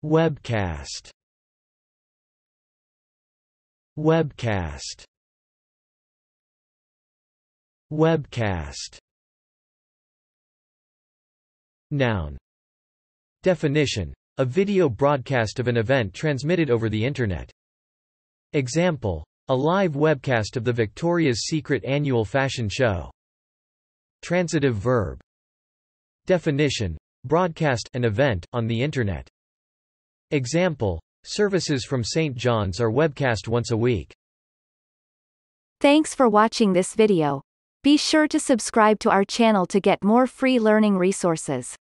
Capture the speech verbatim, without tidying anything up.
Webcast. Webcast. Webcast. Noun. Definition: a video broadcast of an event transmitted over the Internet. Example: a live webcast of the Victoria's Secret annual fashion show. Transitive verb. Definition: broadcast an event on the Internet. Example: services from Saint John's are webcast once a week. Thanks for watching this video. Be sure to subscribe to our channel to get more free learning resources.